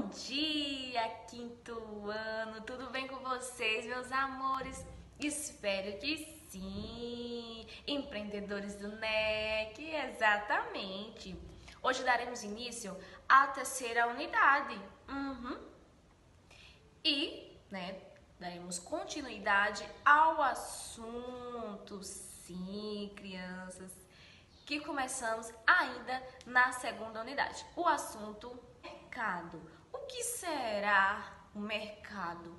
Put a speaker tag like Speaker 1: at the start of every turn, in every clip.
Speaker 1: dia, quinto ano! Tudo bem com vocês, meus amores? Espero que sim! Empreendedores do NEC, exatamente! Hoje daremos início à terceira unidade. Daremos continuidade ao assunto, sim, crianças, que começamos ainda na segunda unidade. O assunto mercado. O que será o mercado?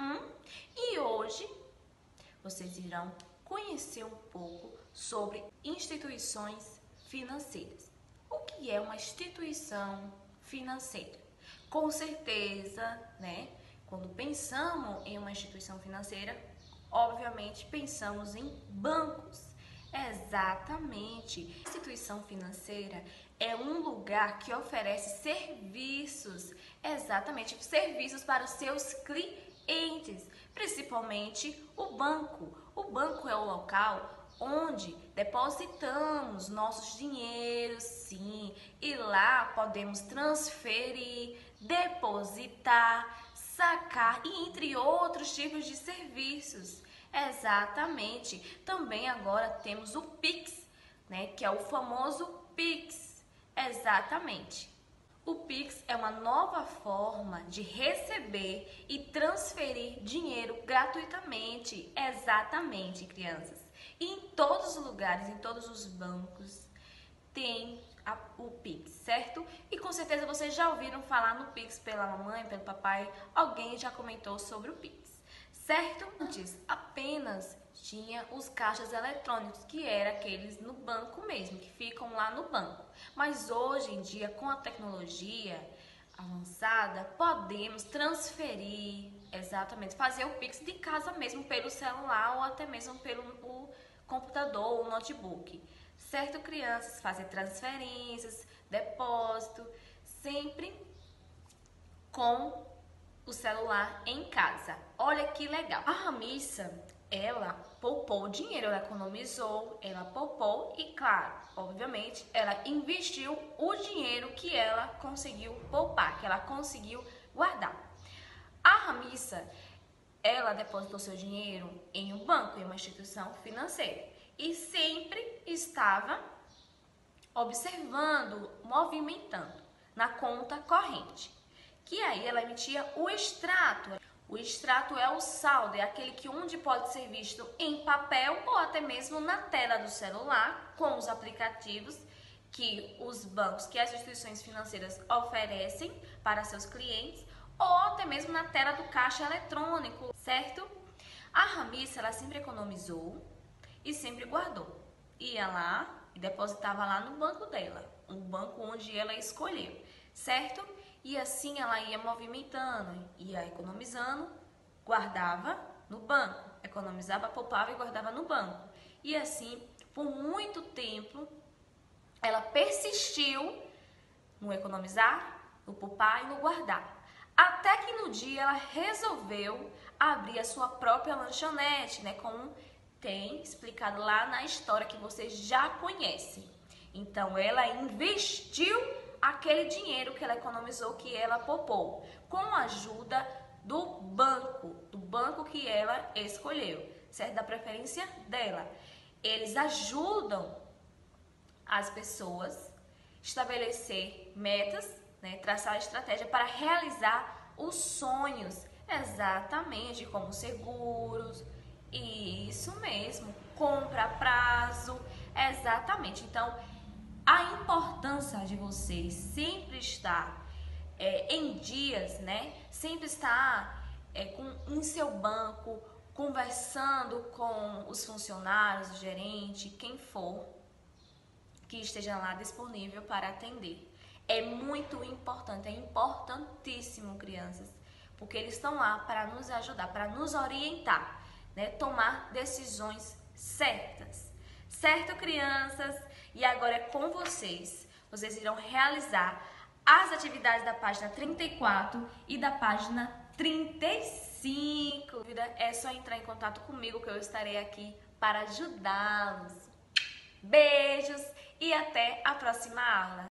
Speaker 1: E hoje vocês irão conhecer um pouco sobre instituições financeiras. O que é uma instituição financeira? Com certeza, quando pensamos em uma instituição financeira, obviamente pensamos em bancos. Exatamente. A instituição financeira é um lugar que oferece serviços, serviços para os seus clientes, principalmente o banco. O banco é o local onde depositamos nossos dinheiros, sim, e lá podemos transferir, depositar, sacar e entre outros tipos de serviços. Exatamente. Também agora temos o Pix, que é o famoso Pix. Exatamente. O Pix é uma nova forma de receber e transferir dinheiro gratuitamente. Exatamente, crianças. E em todos os lugares, em todos os bancos, tem o Pix, certo? E com certeza vocês já ouviram falar no Pix pela mamãe, pelo papai, alguém já comentou sobre o Pix, certo? Antes apenas tinha os caixas eletrônicos, que eram aqueles no banco mesmo, que ficam lá no banco. Mas hoje em dia, com a tecnologia avançada, podemos transferir, fazer o Pix de casa mesmo, pelo celular ou até mesmo pelo computador ou notebook. Certo, crianças? Fazer transferências, depósito, sempre com o celular em casa. Olha que legal. A Ramissa, ela poupou dinheiro, ela economizou, ela poupou e, claro, obviamente, ela investiu o dinheiro que ela conseguiu poupar, que ela conseguiu guardar. A Ramissa, ela depositou seu dinheiro em um banco, em uma instituição financeira. E sempre estava observando, movimentando na conta corrente. Que aí ela emitia o extrato. O extrato é o saldo, é aquele que onde pode ser visto em papel ou até mesmo na tela do celular, com os aplicativos que os bancos, que as instituições financeiras oferecem para seus clientes, ou até mesmo na tela do caixa eletrônico, certo? A Ramissa, ela sempre economizou e sempre guardou. Ia lá e depositava lá no banco dela, um banco onde ela escolheu, certo? E assim ela ia movimentando, ia economizando, guardava no banco, economizava, poupava e guardava no banco. E assim, por muito tempo, ela persistiu no economizar, no poupar e no guardar. Até que no dia ela resolveu abrir a sua própria lanchonete, como tem explicado lá na história que vocês já conhecem. Então, ela investiu aquele dinheiro que ela economizou, que ela poupou, com a ajuda do banco que ela escolheu, certo? Da preferência dela. Eles ajudam as pessoas a estabelecer metas, traçar estratégia para realizar os sonhos, exatamente, como seguros. Isso mesmo, compra a prazo, exatamente. Então, a importância de vocês sempre estar em dias, sempre estar em seu banco, conversando com os funcionários, o gerente, quem for que esteja lá disponível para atender. É muito importante, é importantíssimo, crianças, porque eles estão lá para nos ajudar, para nos orientar, tomar decisões certas. Certo, crianças? E agora é com vocês. Vocês irão realizar as atividades da página 34 e da página 35. É só entrar em contato comigo que eu estarei aqui para ajudá-los. Beijos e até a próxima aula.